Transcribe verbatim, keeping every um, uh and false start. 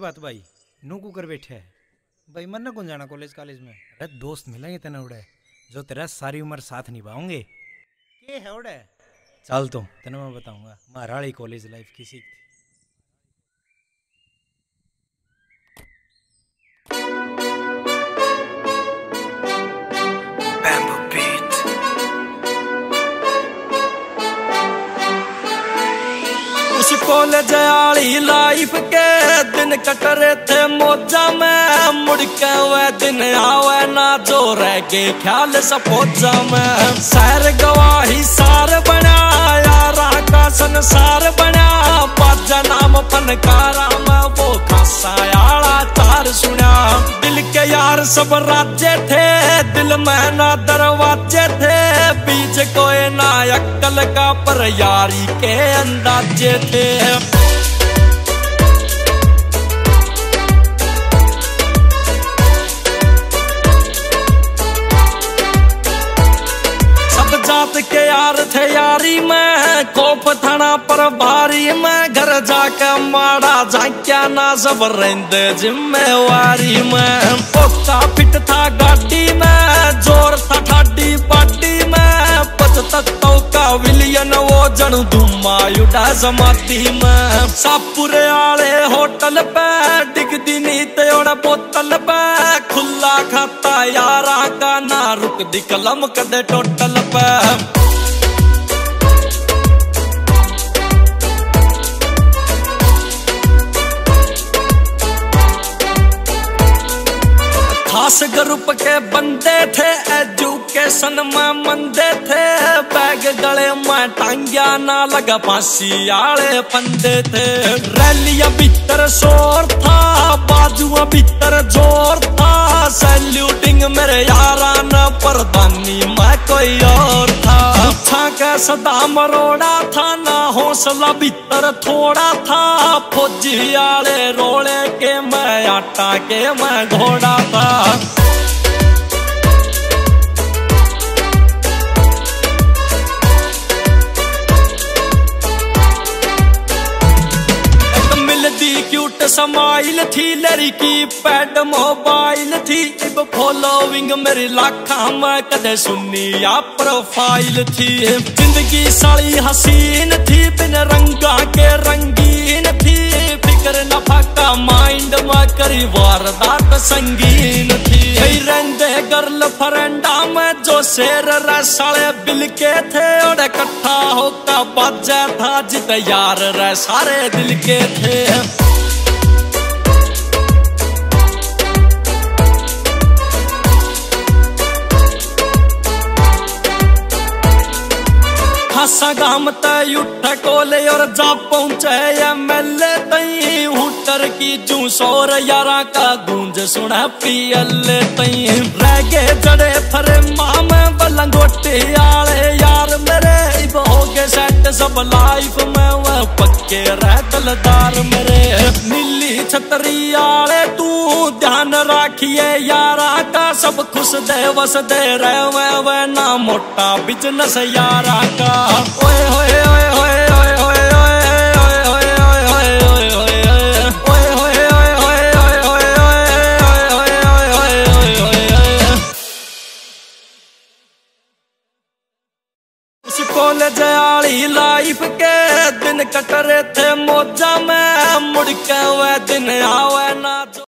बात भाई नू को कर बैठे है भाई मन ना कौन जाना कॉलेज कॉलेज में। अरे दोस्त मिलेंगे तेने उड़े जो तेरा सारी उम्र साथ निभाओगे के है उड़े। चल तो तेने मैं बताऊंगा महाराड़ी कॉलेज लाइफ किसी थी। कॉलेज आली लाइफ के दिन कट रहे थे मौजा में, मुड़ के वह दिन आवे ना जो रह गए ख्याल सपोजा में। शहर गवाही सार बना यारा का संसार बना, बाजा नाम फनकारा में वो खासा यारा तार सुना। दिल के यार सब राज्य थे दिल में ना दरवाजे थे, बीच कोई ना अक्कल का पर यारी के अंदाजे थे। सब जात के यार थे यारी में, खोप थाना पर भारी में, घर जाके माड़ा झांक्या ना सब रहते जिम्मेवारी में। पोका फिट था गाड़ी में जोर था ठाडी पार्टी में, पचहत्तर का विलियन वो जन धुमा युडा समाती में। सापुरे आले होटल पे डिगदी नीत और बोतल पे, खुला खाता यारा का ना रुक दी कलम कदे टोटल पे। खास ग्रुप के बंदे थे एजुकेशन में मंदे थे, बैग गले में टांगिया ना लगा फांसी आले फंदे थे। रैलियां भीतर शोर था बाजुआ भीतर जोर था, सैल्यूटिंग मेरे यारा न प्रधानी मैं कोई और था। अच्छा के सदा मरोड़ा था ना हौसला भीतर थोड़ा था, फौजी आले रोले के मैं आटा के मैं घोड़ा था। क्यूट समाइल थी लड़की पैड मोबाइल थी, इब फॉलोइंग मेरी लाखा में कदे सुनी या प्रोफाइल थी। जिंदगी साली हसीन थी बिन रंगा के रंगीन थी, फिक्र न फाका माइंड में करी वारदात संगीन थी। रहंदे गर्ल फ्रेंडा में जो शेर रसाले बिल के थे, और इकट्ठा होकर बाजा था जित यार रे सारे दिल के थे। खासा गाम तय उठ कोले और जा पहुंचे एम एल ए तई, हुटर की जू शोर यारा का गूंज सुना पीएल तई। रह गए जड़े फरे माम बलंगोटे आले यार मेरे, इब हो गए सेट सब लाइफ में वह पक्के रह दलदार मेरे। नीली छतरी आले तू ध्यान राखिए यारा का, सब खुश दे वस दे रहे वह ना मोटा बिजनेस यारा का। ओए होए ओए होए ओए होए ओए ओए ओए ओए ओए ओए ओए ओए ओए ओए ओए ओए ओए ओए। उस कॉलेज आली लाइफ के दिन कट रहे थे मौजा में, मुड़ के वह दिन आवे ना।